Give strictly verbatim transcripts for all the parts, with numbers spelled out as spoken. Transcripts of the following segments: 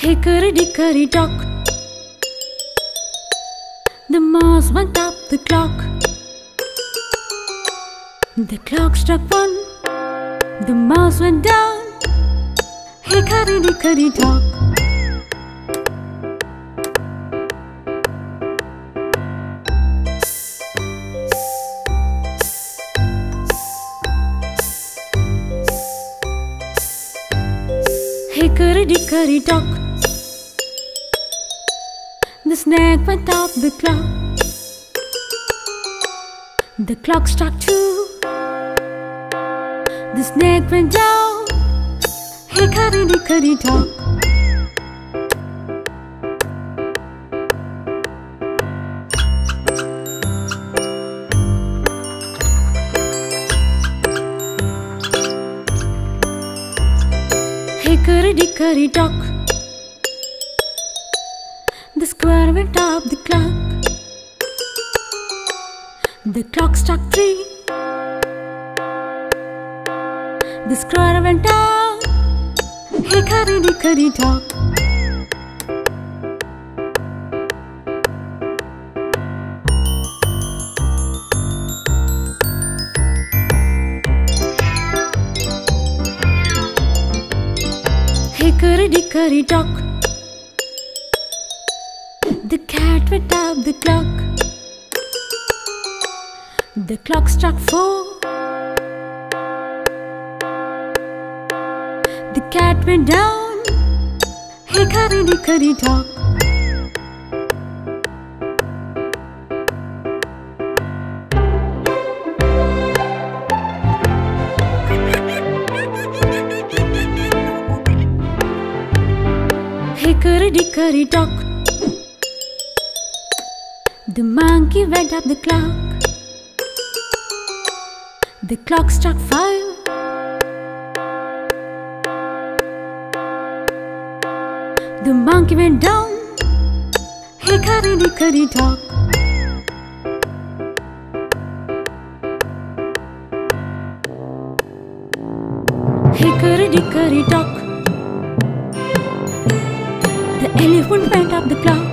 Hickory-dickory dock, the mouse went up the clock. The clock struck one, the mouse went down. Hickory-dickory dock. Hickory-dickory dock, the snake went up the clock. The clock struck two, the snake went down. Hickory-dickory dock. Hickory-dickory dock, the square went up the clock. The clock struck three, the square went down. Hickory-dickory dock. Hickory-dickory dock, the cat went up the clock. The clock struck four, the cat went down. Hickory-dickory dock. Hickory-dickory dock, the monkey went up the clock. The clock struck five, the monkey went down. Hickory-dickory dock. Hickory-dickory dock, the elephant went up the clock.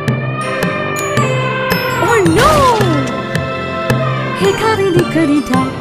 Oh no! Hickory-dickory dock.